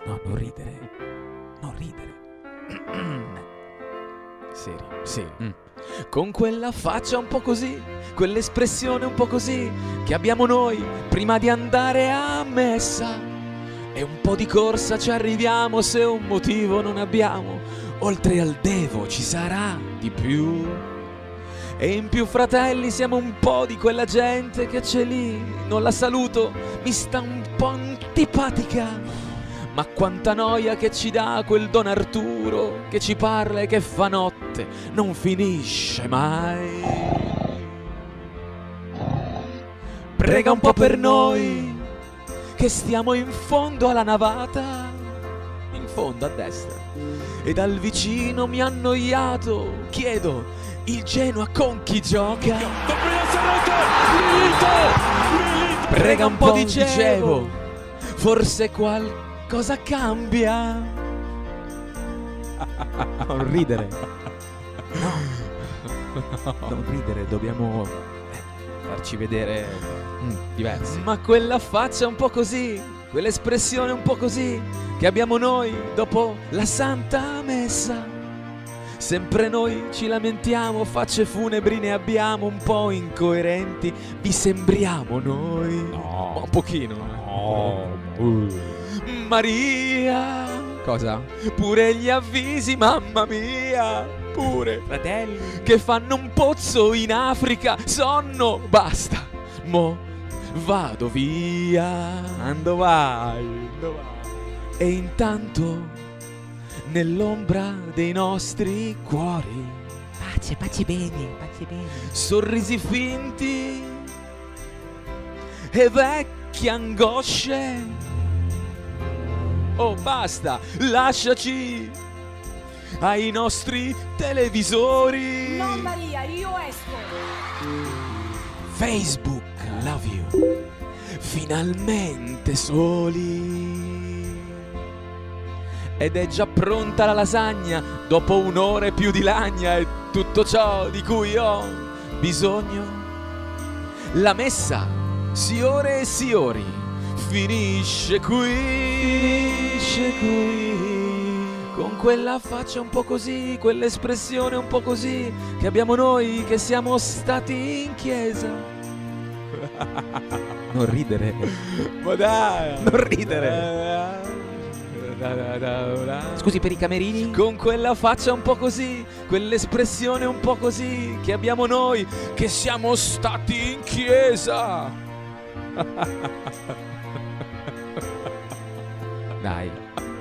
No, non ridere. Non ridere. Serio, serio. Con quella faccia un po' così, quell'espressione un po' così che abbiamo noi prima di andare a messa. E un po' di corsa ci arriviamo se un motivo non abbiamo. Oltre al devo ci sarà di più. E in più fratelli siamo un po' di quella gente che c'è lì. Non la saluto, mi sta un po' antipatica. Ma quanta noia che ci dà quel Don Arturo che ci parla e che fa notte, non finisce mai. Prega un po' per noi che stiamo in fondo alla navata, in fondo a destra, e dal vicino mi ha annoiato. Chiedo, il Genoa con chi gioca? Prega un po', dicevo, forse qualcosa cambia. Non ridere. No, non ridere, dobbiamo farci vedere diversi. Ma quella faccia un po' così, quell'espressione un po' così che abbiamo noi dopo la Santa Messa. Sempre noi ci lamentiamo, facce funebri ne abbiamo un po' incoerenti. Vi sembriamo noi? No, un pochino. No. Maria. Cosa? Pure gli avvisi, mamma mia. Pure fratelli che fanno un pozzo in Africa. Sonno, basta. Mo vado via. Ando vai. E intanto nell'ombra dei nostri cuori, pace bene, sorrisi finti e vecchie angosce. Oh basta, lasciaci ai nostri televisori. No Maria, io esco. Facebook, love you. Finalmente soli. Ed è già pronta la lasagna dopo un'ora e più di lagna. E tutto ciò di cui ho bisogno. La messa, signore e signori, finisce qui. Con quella faccia un po' così, quell'espressione un po' così che abbiamo noi che siamo stati in chiesa. Non ridere. Ma dai, non ridere. Scusi, per i camerini? Con quella faccia un po' così, quell'espressione un po' così che abbiamo noi che siamo stati in chiesa. Dai.